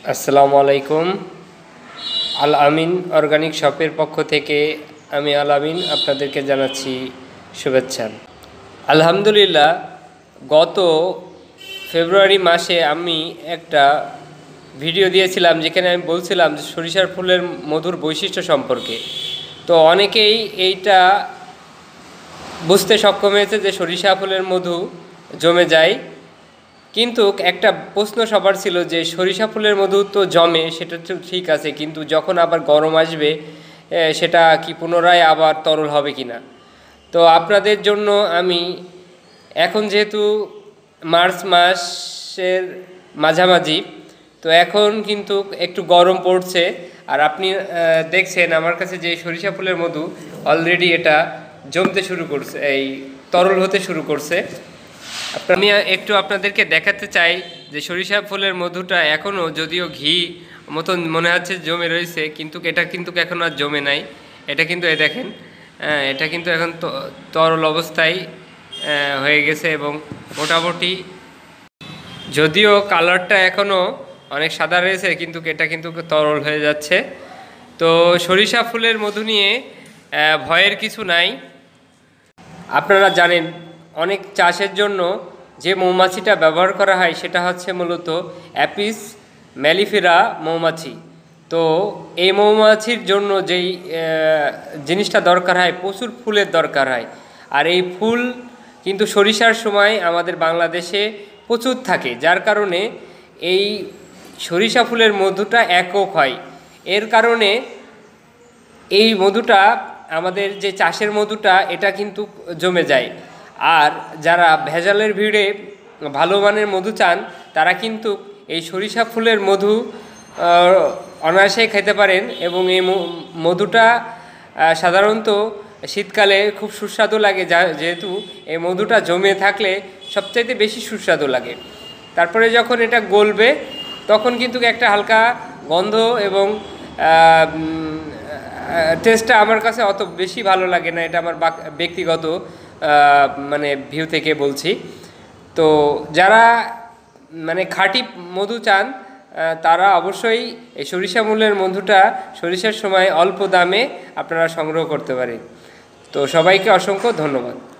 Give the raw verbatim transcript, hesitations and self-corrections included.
আসসালামু আলাইকুম। আল আমিন অর্গানিক শপের পক্ষ থেকে আমি আল আমিন আপনাদেরকে জানাচ্ছি শুভেচ্ছা। আলহামদুলিল্লাহ, গত ফেব্রুয়ারি মাসে আমি একটা ভিডিও দিয়েছিলাম যেখানে আমি বলছিলাম যে সরিষার ফুলের মধুর বৈশিষ্ট্য সম্পর্কে। তো অনেকেই এইটা বুঝতে সক্ষম হয়েছে যে সরিষা ফুলের মধু জমে যায়, কিন্তু একটা প্রশ্ন সবার ছিল যে সরিষা ফুলের মধু তো জমে, সেটা তো ঠিক আছে, কিন্তু যখন আবার গরম আসবে সেটা কি পুনরায় আবার তরল হবে কি না। তো আপনাদের জন্য আমি এখন যেহেতু মার্চ মাসের মাঝামাঝি, তো এখন কিন্তু একটু গরম পড়ছে, আর আপনি দেখছেন আমার কাছে যে সরিষা ফুলের মধু অলরেডি এটা জমতে শুরু করছে, এই তরল হতে শুরু করছে। আমি একটু আপনাদেরকে দেখাতে চাই যে সরিষা ফুলের মধুটা এখনও যদিও ঘি মতন মনে হচ্ছে জমে রয়েছে, কিন্তু এটা কিন্তু এখন আর জমে নাই। এটা কিন্তু এই দেখেন, এটা কিন্তু এখন তরল অবস্থায় হয়ে গেছে এবং মোটামুটি যদিও কালারটা এখনও অনেক সাদা রয়েছে, কিন্তু এটা কিন্তু তরল হয়ে যাচ্ছে। তো সরিষা ফুলের মধু নিয়ে ভয়ের কিছু নাই। আপনারা জানেন অনেক চাষের জন্য যে মৌমাছিটা ব্যবহার করা হয় সেটা হচ্ছে মূলত অ্যাপিস ম্যালিফেরা মৌমাছি। তো এই মৌমাছির জন্য যেই জিনিসটা দরকার হয়, প্রচুর ফুলের দরকার হয়, আর এই ফুল কিন্তু সরিষার সময় আমাদের বাংলাদেশে প্রচুর থাকে, যার কারণে এই সরিষা ফুলের মধুটা একক হয়। এর কারণে এই মধুটা আমাদের যে চাষের মধুটা এটা কিন্তু জমে যায়। আর যারা ভেজালের ভিড়ে ভালো মানের মধু চান তারা কিন্তু এই সরিষা ফুলের মধু অনায়াসেই খেতে পারেন, এবং এই মধুটা সাধারণত শীতকালে খুব সুস্বাদু লাগে, যা যেহেতু এই মধুটা জমে থাকলে সবচাইতে বেশি সুস্বাদু লাগে। তারপরে যখন এটা গলবে তখন কিন্তু একটা হালকা গন্ধ এবং টেস্টটা আমার কাছে অত বেশি ভালো লাগে না, এটা আমার ব্যক্তিগত মানে ভিউ থেকে বলছি। তো যারা মানে খাঁটি মধু চান তারা অবশ্যই এই সরিষা ফুলের মধুটা সরিষার সময় অল্প দামে আপনারা সংগ্রহ করতে পারেন। তো সবাইকে অসংখ্য ধন্যবাদ।